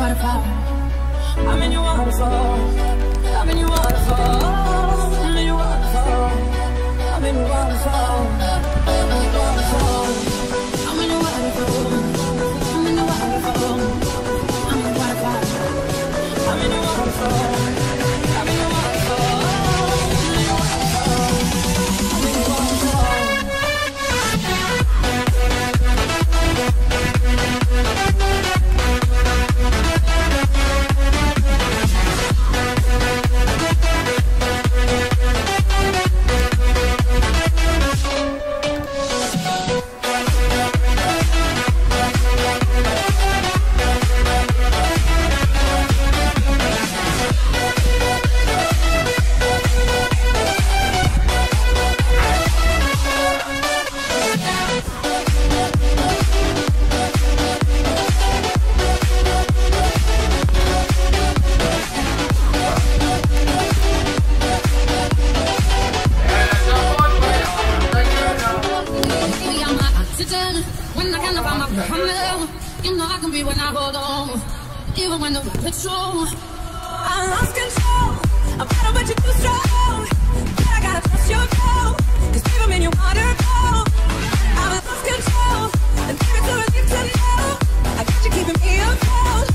waterfall. I'm in your waterfall. I'm in your waterfall. I'm in your waterfall. I'm in your waterfall. I'm in your waterfall. I'm in your waterfall. I'm in your waterfall. I'm in your waterfall. I'm in your waterfall. I'm in your waterfall. I'm in your waterfall. When I can't find my family, you know I can be when I hold on, even when the it's true. I lost control. I'm better, but you're too strong. But I gotta trust your flow, 'cause baby, I'm in your waterfall. I've lost control, and baby, it's a relief to know I got you keeping me afloat.